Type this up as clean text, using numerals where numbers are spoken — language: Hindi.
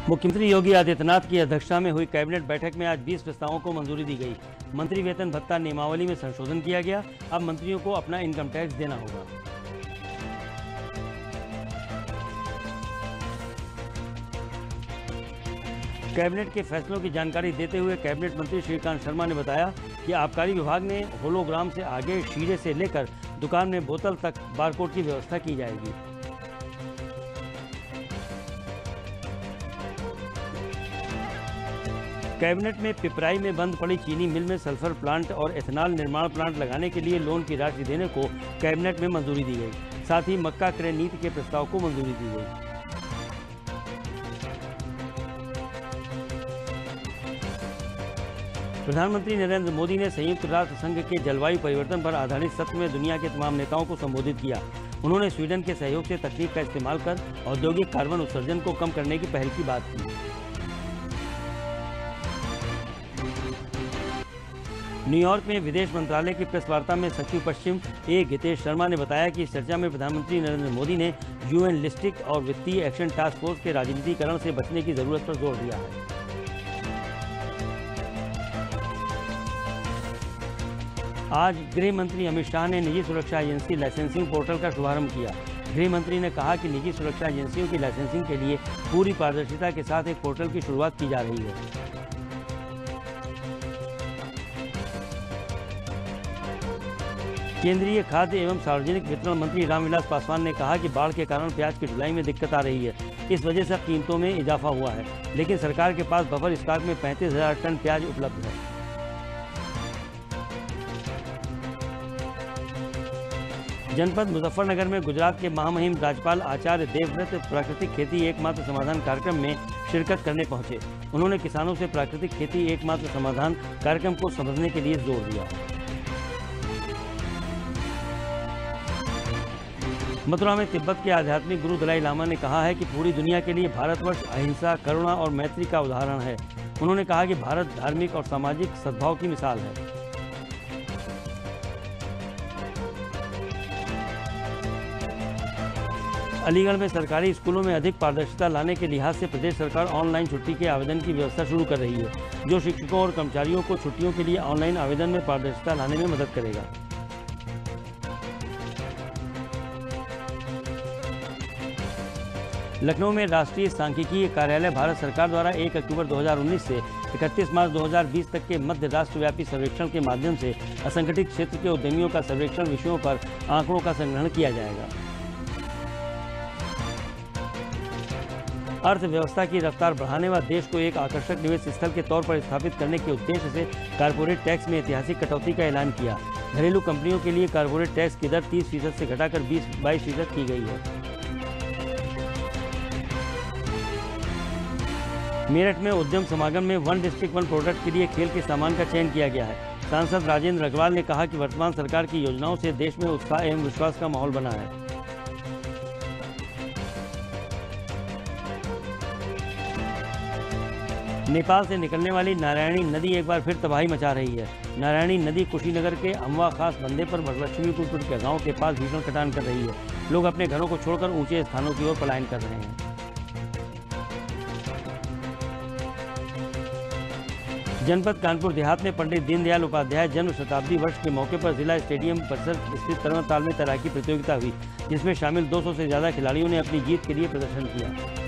मुख्यमंत्री योगी आदित्यनाथ की अध्यक्षता में हुई कैबिनेट बैठक में आज 20 प्रस्तावों को मंजूरी दी गई। मंत्री वेतन भत्ता नियमावली में संशोधन किया गया। अब मंत्रियों को अपना इनकम टैक्स देना होगा। कैबिनेट के फैसलों की जानकारी देते हुए कैबिनेट मंत्री श्रीकांत शर्मा ने बताया कि आबकारी विभाग ने होलोग्राम से आगे शीरे से लेकर दुकान में बोतल तक बारकोड की व्यवस्था की जाएगी। कैबिनेट में पिपराई में बंद पड़ी चीनी मिल में सल्फर प्लांट और एथेनॉल निर्माण प्लांट लगाने के लिए लोन की राशि देने को कैबिनेट में मंजूरी दी गई। साथ ही मक्का क्रय नीति के प्रस्ताव को मंजूरी दी गई। प्रधानमंत्री नरेंद्र मोदी ने संयुक्त राष्ट्र संघ के जलवायु परिवर्तन पर आधारित सत्र में दुनिया के तमाम नेताओं को संबोधित किया। उन्होंने स्वीडन के सहयोग से तकनीक का इस्तेमाल कर औद्योगिक कार्बन उत्सर्जन को कम करने की पहल की बात की। न्यूयॉर्क में विदेश मंत्रालय की प्रेस वार्ता में सचिव पश्चिम गितेश शर्मा ने बताया कि इस चर्चा में प्रधानमंत्री नरेंद्र मोदी ने यूएन लिस्टिक और वित्तीय एक्शन टास्क फोर्स के राजनीतिकरण से बचने की जरूरत पर जोर दिया है। आज गृह मंत्री अमित शाह ने निजी सुरक्षा एजेंसी लाइसेंसिंग पोर्टल का शुभारंभ किया। गृह मंत्री ने कहा कि निजी सुरक्षा एजेंसियों की लाइसेंसिंग के लिए पूरी पारदर्शिता के साथ एक पोर्टल की शुरुआत की जा रही है। केंद्रीय खाद्य एवं सार्वजनिक वितरण मंत्री रामविलास पासवान ने कहा कि बाढ़ के कारण प्याज की ढुलाई में दिक्कत आ रही है। इस वजह से कीमतों में इजाफा हुआ है, लेकिन सरकार के पास बफर स्टॉक में 35,000 टन प्याज उपलब्ध है। जनपद मुजफ्फरनगर में गुजरात के महामहिम राज्यपाल आचार्य देवव्रत प्राकृतिक खेती एकमात्र समाधान कार्यक्रम में शिरकत करने पहुंचे। उन्होंने किसानों से प्राकृतिक खेती एकमात्र समाधान कार्यक्रम को समझने के लिए जोर दिया। मथुरा में तिब्बत के आध्यात्मिक गुरु दलाई लामा ने कहा है कि पूरी दुनिया के लिए भारतवर्ष अहिंसा, करुणा और मैत्री का उदाहरण है। उन्होंने कहा कि भारत धार्मिक और सामाजिक सद्भाव की मिसाल है। अलीगढ़ में सरकारी स्कूलों में अधिक पारदर्शिता लाने के लिहाज से प्रदेश सरकार ऑनलाइन छुट्टी के आवेदन की व्यवस्था शुरू कर रही है, जो शिक्षकों और कर्मचारियों को छुट्टियों के लिए ऑनलाइन आवेदन में पारदर्शिता लाने में मदद करेगा। लखनऊ में राष्ट्रीय सांख्यिकीय कार्यालय भारत सरकार द्वारा 1 अक्टूबर 2019 से 31 मार्च 2020 तक के मध्य राष्ट्रव्यापी सर्वेक्षण के माध्यम से असंगठित क्षेत्र के उद्यमियों का सर्वेक्षण विषयों पर आंकड़ों का संग्रहण किया जाएगा। अर्थव्यवस्था की रफ्तार बढ़ाने व देश को एक आकर्षक निवेश स्थल के तौर पर स्थापित करने के उद्देश्य से कारपोरेट टैक्स में ऐतिहासिक कटौती का ऐलान किया। घरेलू कंपनियों के लिए कारपोरेट टैक्स की दर 30% से घटाकर 22% की गई है। मेरठ में उद्यम समागम में वन डिस्ट्रिक्ट वन प्रोडक्ट के लिए खेल के सामान का चयन किया गया है। सांसद राजेंद्र अग्रवाल ने कहा कि वर्तमान सरकार की योजनाओं से देश में उत्साह एवं विश्वास का माहौल बना है। नेपाल से निकलने वाली नारायणी नदी एक बार फिर तबाही मचा रही है। नारायणी नदी कुशीनगर के अमवा खास बंदे पर वरलक्ष्मीपुर के गांव के पास भीषण कटान कर रही है। लोग अपने घरों को छोड़कर ऊंचे स्थानों की ओर पलायन कर रहे हैं। जनपद कानपुर देहात में पंडित दीनदयाल उपाध्याय जन्म शताब्दी वर्ष के मौके पर जिला स्टेडियम परिसर स्थित तरवताल में तैराकी प्रतियोगिता हुई, जिसमें शामिल 200 से ज्यादा खिलाड़ियों ने अपनी जीत के लिए प्रदर्शन किया।